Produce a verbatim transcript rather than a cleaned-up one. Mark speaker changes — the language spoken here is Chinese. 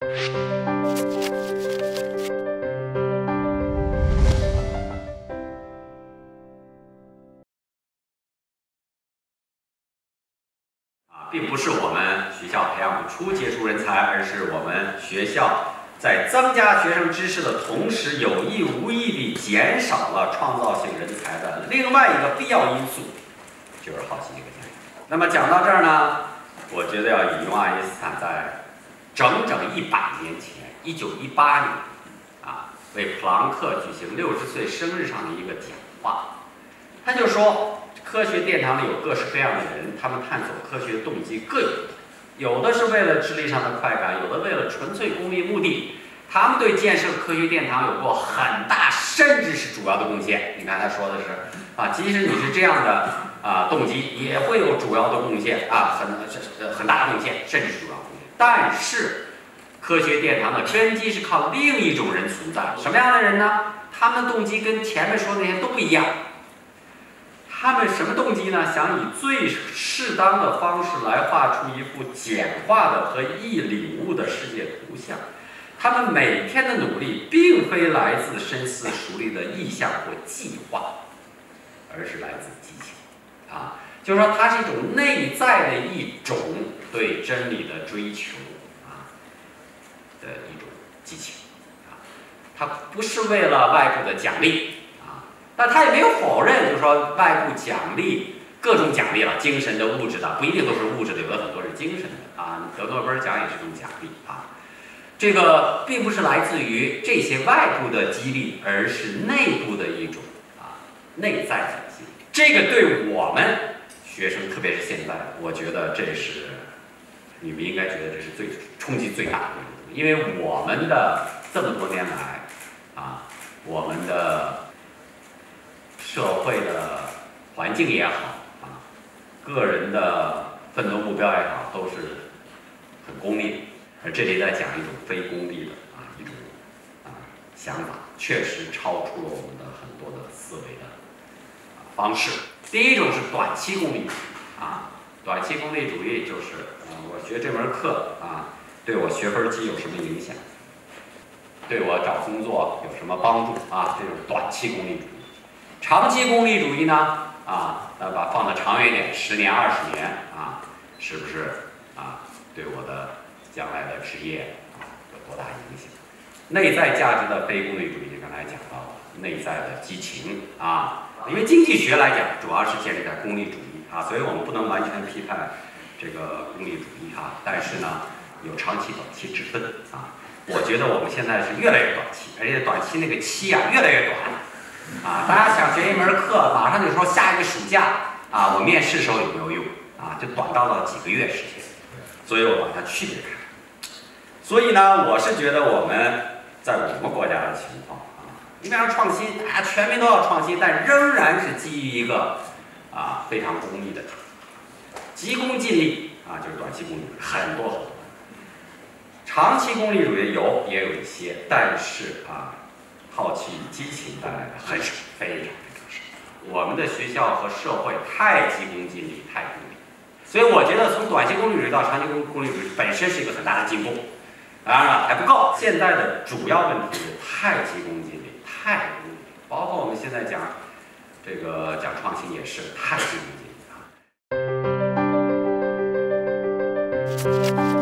Speaker 1: 并不是我们学校培养不出杰出人才，而是我们学校在增加学生知识的同时，有意无意地减少了创造性人才的另外一个必要因素，就是好奇这个现象。那么讲到这儿呢，我觉得要引用爱因斯坦在整整一百年前，一九一八年啊，为普朗克举行六十岁生日上的一个讲话，他就说。科学殿堂里有各式各样的人，他们探索科学的动机各有不同，有的是为了智力上的快感，有的为了纯粹功利目的。他们对建设科学殿堂有过很大，甚至是主要的贡献。你看他说的是啊，即使你是这样的啊动机，也会有主要的贡献啊，很很大的贡献，甚至是主要贡献。但是，科学殿堂的根基是靠另一种人存在。什么样的人呢？他们的动机跟前面说的那些都不一样。他们什么动机呢？想以最适当的方式来画出一幅简化的和易领悟的世界图像。他们每天的努力，并非来自深思熟虑的意向或计划，而是来自激情。啊，就是说，它是一种内在的一种对真理的追求啊的一种激情。啊，它不是为了外部的奖励。但他也没有否认，就是说外部奖励各种奖励了，精神的、物质的，不一定都是物质的，有的很多是精神的啊。得诺贝尔奖也是一种奖励啊。这个并不是来自于这些外部的激励，而是内部的一种啊内在的激励。这个对我们学生，特别是现在，我觉得这是你们应该觉得这是最冲击最大的一个，因为我们的这么多年来啊，我们的社会的环境也好啊，个人的奋斗目标也好，都是很功利的。而这里在讲一种非功利的啊一种啊想法，确实超出了我们的很多的思维的啊方式。第一种是短期功利主义啊，短期功利主义就是啊，我学这门课啊，对我学分积有什么影响，对我找工作有什么帮助啊？这种短期功利主义。长期功利主义呢？啊，那把放的长远一点，十年、二十年啊，是不是啊？对我的将来的职业啊有多大影响？内在价值的非功利主义，刚才讲到了内在的激情啊，因为经济学来讲，主要是建立在功利主义啊，所以我们不能完全批判这个功利主义啊，但是呢，有长期、短期之分啊。我觉得我们现在是越来越短期，而且短期那个期啊越来越短。啊，大家想学一门课，马上就说下一个暑假啊，我面试时候有没有用啊？就短到了几个月时间，所以我把它区别开。所以呢，我是觉得我们在我们国家的情况啊，你比方说创新，大家全民都要创新，但仍然是基于一个啊非常功利的急功近利啊，就是短期功利很多很多。长期功利主义有也有一些，但是啊。好奇与激情带来的很少，非常非常少。我们的学校和社会太急功近利，太功利，所以我觉得从短期功利主义到长期功利主义本身是一个很大的进步。当然了，还不够。现在的主要问题是太急功近利，太功利，包括我们现在讲这个讲创新也是太急功近利啊。